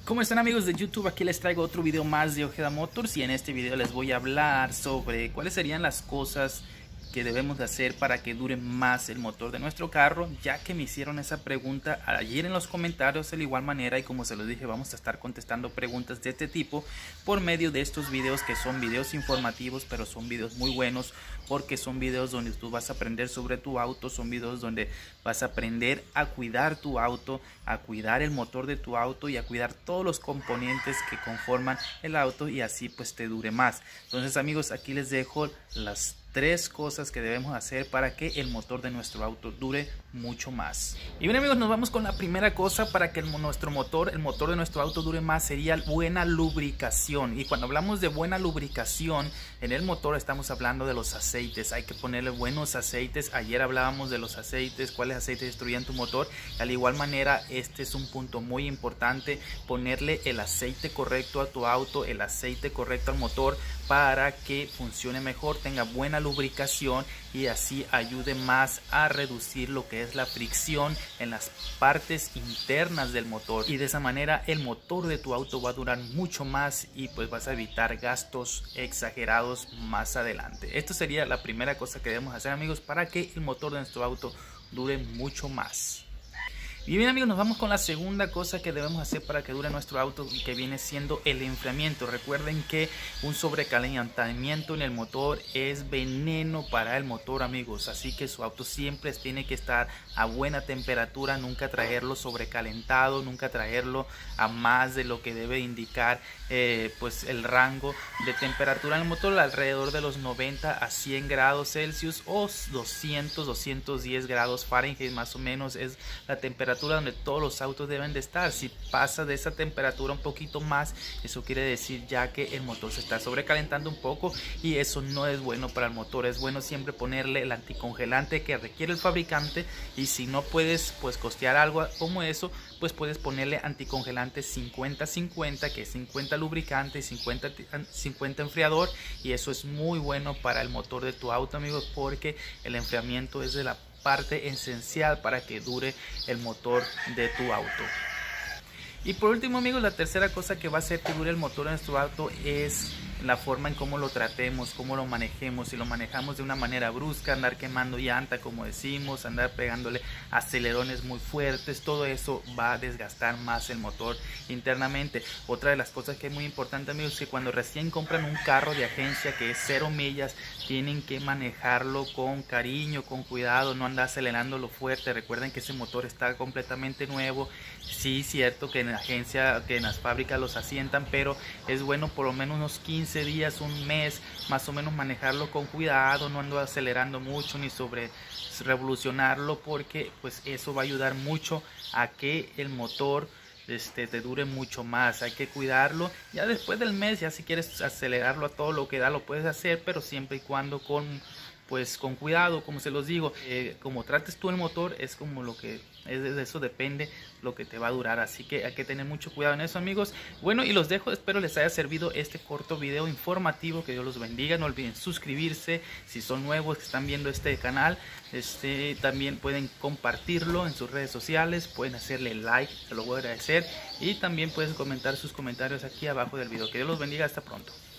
¿Cómo están, amigos de YouTube? Aquí les traigo otro video más de Ojeda Motors y en este video les voy a hablar sobre cuáles serían las cosas que debemos de hacer para que dure más el motor de nuestro carro, ya que me hicieron esa pregunta ayer en los comentarios de igual manera, y como se los dije, vamos a estar contestando preguntas de este tipo por medio de estos videos, que son videos informativos, pero son videos muy buenos porque son videos donde tú vas a aprender sobre tu auto, son videos donde vas a aprender a cuidar tu auto, a cuidar el motor de tu auto y a cuidar todos los componentes que conforman el auto, y así pues te dure más. Entonces, amigos, aquí les dejo las 3 cosas que debemos hacer para que el motor de nuestro auto dure mucho más. Y bien, amigos, nos vamos con la primera cosa para que el motor de nuestro auto dure más. Sería buena lubricación. Y cuando hablamos de buena lubricación en el motor, estamos hablando de los aceites. Hay que ponerle buenos aceites. Ayer hablábamos de los aceites, cuáles aceites destruían tu motor. De igual manera, este es un punto muy importante: ponerle el aceite correcto a tu auto, el aceite correcto al motor, para que funcione mejor, tenga buena lubricación y así ayude más a reducir lo que es la fricción en las partes internas del motor, y de esa manera el motor de tu auto va a durar mucho más y pues vas a evitar gastos exagerados más adelante. Esto sería la primera cosa que debemos hacer, amigos, para que el motor de nuestro auto dure mucho más. Y bien, amigos, nos vamos con la segunda cosa que debemos hacer para que dure nuestro auto, y que viene siendo el enfriamiento. Recuerden que un sobrecalentamiento en el motor es veneno para el motor, amigos, así que su auto siempre tiene que estar a buena temperatura, nunca traerlo sobrecalentado, nunca traerlo a más de lo que debe indicar pues el rango de temperatura en el motor, alrededor de los 90 a 100 grados Celsius o 210 grados Fahrenheit más o menos es la temperatura donde todos los autos deben de estar. Si pasa de esa temperatura un poquito más, eso quiere decir ya que el motor se está sobrecalentando un poco, y eso no es bueno para el motor. Es bueno siempre ponerle el anticongelante que requiere el fabricante, y si no puedes pues costear algo como eso, pues puedes ponerle anticongelante 50-50, que es 50 lubricante y 50 enfriador, y eso es muy bueno para el motor de tu auto, amigos, porque el enfriamiento es de la parte esencial para que dure el motor de tu auto. Y por último, amigos, la tercera cosa que va a hacer que dure el motor de nuestro auto es la forma en cómo lo tratemos, cómo lo manejemos. Si lo manejamos de una manera brusca, andar quemando llanta, como decimos, andar pegándole acelerones muy fuertes, todo eso va a desgastar más el motor internamente. Otra de las cosas que es muy importante, amigos, es que cuando recién compran un carro de agencia que es 0 millas, tienen que manejarlo con cariño, con cuidado, no andar acelerándolo fuerte. Recuerden que ese motor está completamente nuevo. Sí, cierto que en la agencia, que en las fábricas los asientan, pero es bueno por lo menos unos 15 días, un mes, más o menos manejarlo con cuidado, no ando acelerando mucho ni sobre revolucionarlo, porque pues eso va a ayudar mucho a que el motor te dure mucho más. Hay que cuidarlo. Ya después del mes, ya si quieres acelerarlo a todo lo que da, lo puedes hacer, pero siempre y cuando con cuidado, como se los digo. Como trates tú el motor es como lo que es, de eso depende lo que te va a durar, así que hay que tener mucho cuidado en eso, amigos. Bueno, y los dejo, espero les haya servido este corto video informativo, que Dios los bendiga. No olviden suscribirse si son nuevos que están viendo este canal. También pueden compartirlo en sus redes sociales, pueden hacerle like, te lo voy a agradecer, y también pueden comentar sus comentarios aquí abajo del video. Que Dios los bendiga, hasta pronto.